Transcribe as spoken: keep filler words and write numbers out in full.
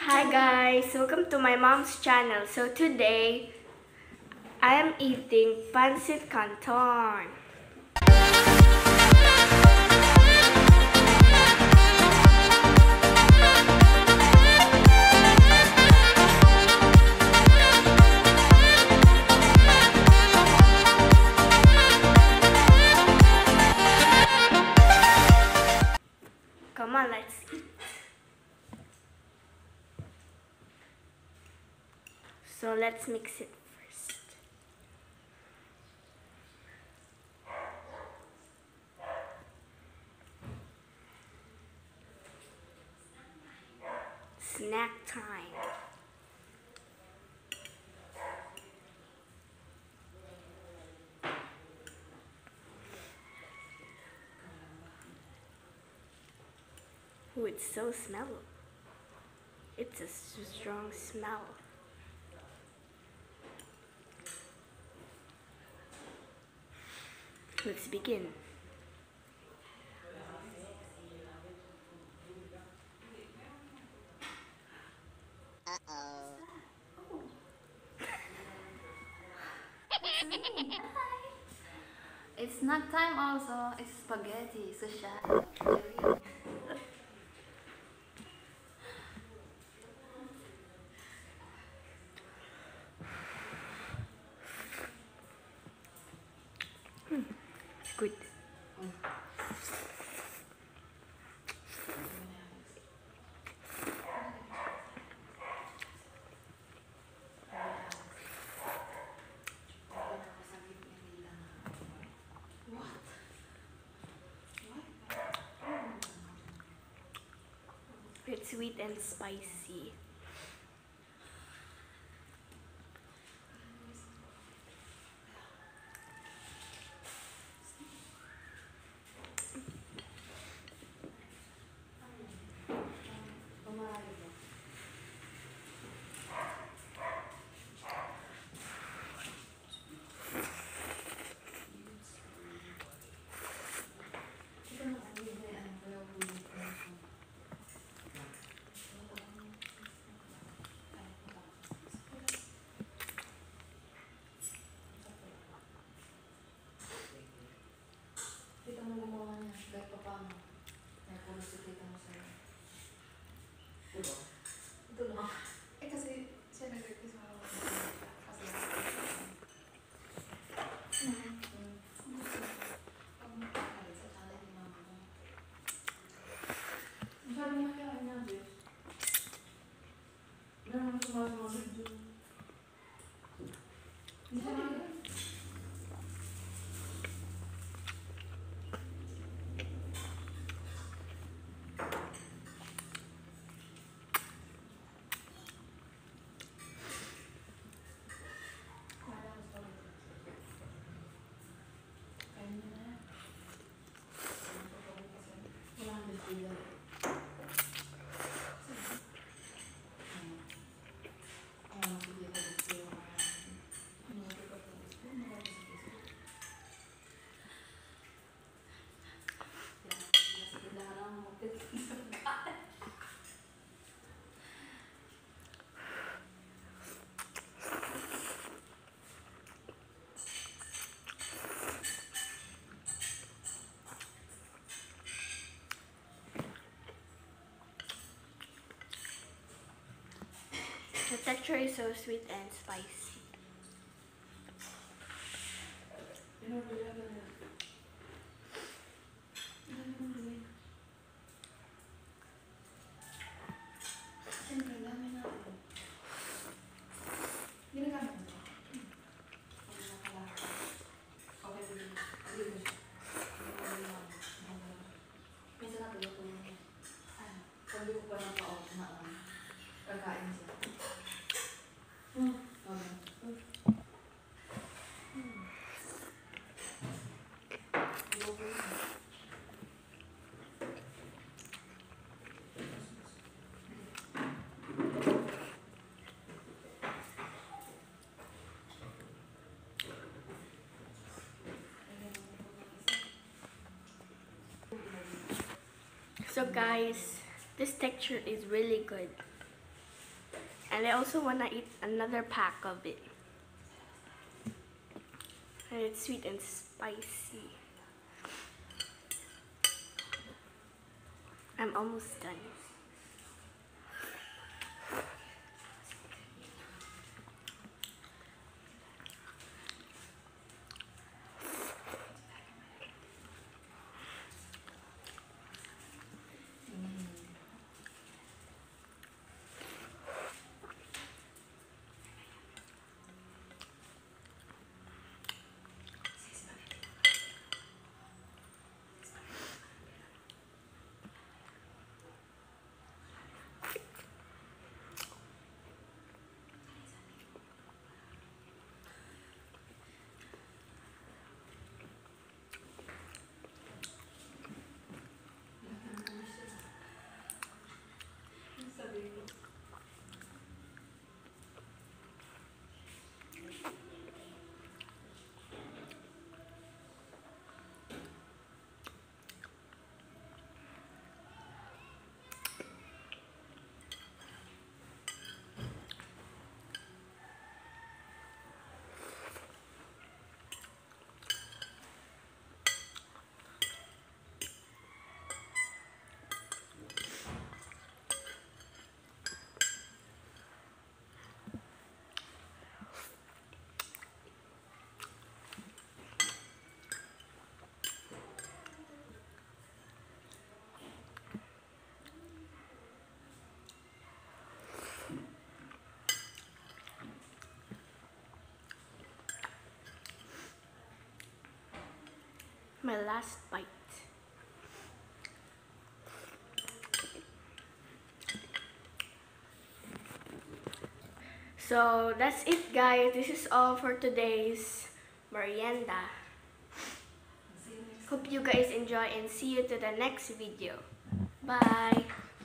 Hi guys, welcome to my mom's channel. So today, I am eating pancit canton. Come on, let's eat. So let's mix it first. Snack time. Oh, it's so smelly. It's a strong smell. Let's begin. Uh-oh. It's snack time also. It's spaghetti, sushi. Good. It's sweet and spicy. Kita mo gumawa niya kahit pa paano. May pulos kita mo sa'yo. Ito? Ito lang. Eh kasi siya nag-request mo ako. Kasi pag magkakalit sa channel ni mama mo. Masyadong makakaan niya, Jeff. Meron naman sumasamasag dyan. Hindi siya naman. The texture is so sweet and spicy. You know, we have a... Siyempre, dami natin. Ginagamit mo siya. Pag nakalaki. Okay, hindi. Hindi mo siya. Minsan natulog ko yun. Ano? Pag di ko pa ng pa-off na on, kakain siya. Hmm. Okay. So guys, this texture is really good. And I also want to eat another pack of it. And it's sweet and spicy. I'm almost done. My last bite. So that's it, guys. This is all for today's merienda. Hope you guys enjoy and see you to the next video. Bye.